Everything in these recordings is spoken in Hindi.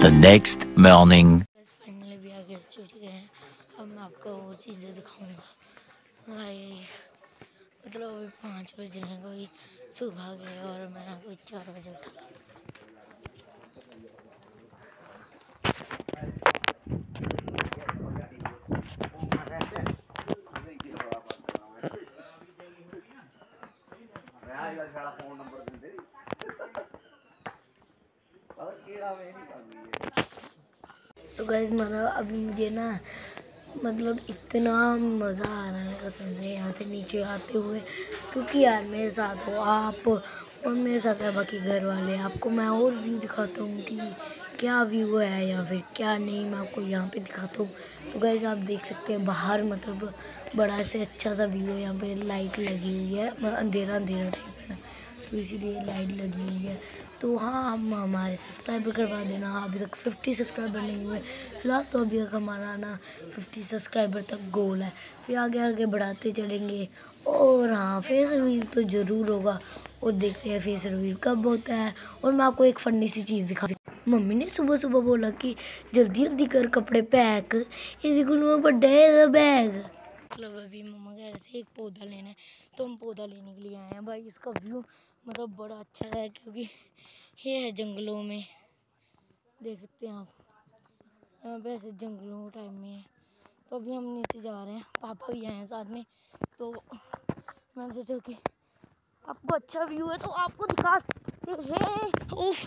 The next morning. फाइनली भी आगे चुके हैं। अब मैं आपको और चीज़ें दिखाऊंगा। भाई मतलब अभी 5 बज रहे हैं, कोई सुबह गए और मैं कोई 4 बजे उठा। तो गाइस मतलब अभी मुझे ना मतलब इतना मज़ा आ रहा है कसम से यहाँ से नीचे आते हुए, क्योंकि यार मेरे साथ हो आप और मेरे साथ है बाकी घर वाले। आपको मैं और व्यू दिखाता हूँ कि क्या व्यू है या फिर क्या नहीं, मैं आपको यहाँ पे दिखाता हूँ। तो गाइस आप देख सकते हैं बाहर मतलब बड़ा से अच्छा सा व्यू है। यहाँ पे लाइट लगी हुई है, अंधेरा अंधेरा टाइप है तो इसीलिए लाइट लगी हुई है। तो हाँ हम हमारे सब्सक्राइबर करवा देना। अभी तक 50 सब्सक्राइबर नहीं हुए फिलहाल, तो अभी तक हमारा ना 50 सब्सक्राइबर तक गोल है। फिर आगे आगे बढ़ाते चलेंगे। और हाँ फेस रिवील तो ज़रूर होगा, और देखते हैं फेस रिवील कब होता है। और मैं आपको एक फ़नी सी चीज़ दिखा। मम्मी ने सुबह सुबह बोला कि जल्दी जल्दी कर कपड़े पैक, ये देखो बड़ा है बैग। मतलब अभी मम्मा कह रहे थे एक पौधा लेना है, तो हम पौधा लेने के लिए आए हैं। भाई इसका व्यू मतलब बड़ा अच्छा है, क्योंकि ये है जंगलों में, देख सकते हैं आप यहाँ पे ऐसे जंगलों टाइम में है। तो अभी हम नीचे जा रहे हैं, पापा भी आए हैं साथ में। तो मैंने सोचा कि आपको अच्छा व्यू है तो आपको दिखाते हैं। उफ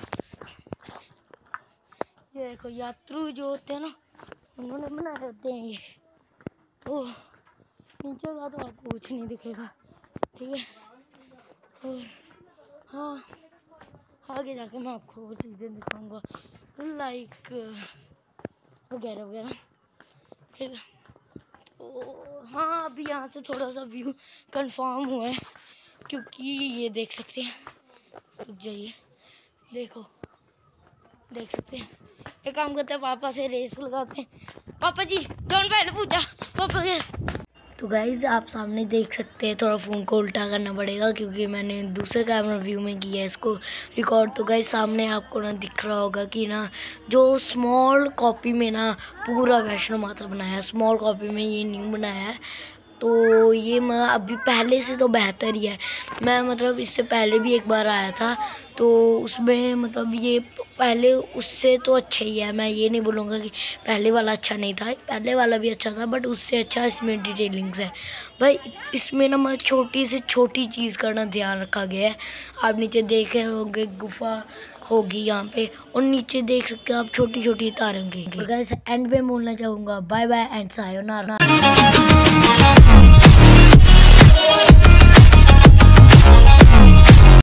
ये देखो यात्रु जो होते हैं ना, उन्होंने बनाए होते हैं ये। तो नीचे का तो आपको कुछ नहीं दिखेगा, ठीक है। और हाँ आगे जाके मैं आपको वो चीज़ें दिखाऊंगा लाइक वगैरह वगैरह, ठीक है। तो हाँ अभी यहाँ से थोड़ा सा व्यू कंफर्म हुआ है, क्योंकि ये देख सकते हैं, रुक जाइए देखो, देख सकते हैं। एक काम करते हैं पापा से रेस लगाते हैं। पापा जी कौन पहले पूछा पापा के। तो गाइज़ आप सामने देख सकते हैं, थोड़ा फ़ोन को उल्टा करना पड़ेगा क्योंकि मैंने दूसरे कैमरा व्यू में किया है इसको रिकॉर्ड। तो गाइज़ सामने आपको ना दिख रहा होगा कि ना जो स्मॉल कॉपी में ना पूरा वैष्णो माता बनाया है, स्मॉल कॉपी में ये न्यू बनाया है। तो ये अभी पहले से तो बेहतर ही है। मैं मतलब इससे पहले भी एक बार आया था, तो उसमें मतलब ये पहले उससे तो अच्छा ही है। मैं ये नहीं बोलूँगा कि पहले वाला अच्छा नहीं था, पहले वाला भी अच्छा था, बट उससे अच्छा इसमें डिटेलिंग्स है। भाई इसमें ना मैं छोटी से छोटी चीज़ का ना ध्यान रखा गया है। आप नीचे देख रहे होंगे गुफा होगी यहाँ पे, और नीचे देख सकते हो आप छोटी छोटी तारें होंगी। गाइस एंड में बोलना चाहूँगा बाय बाय एंड सायोनारा।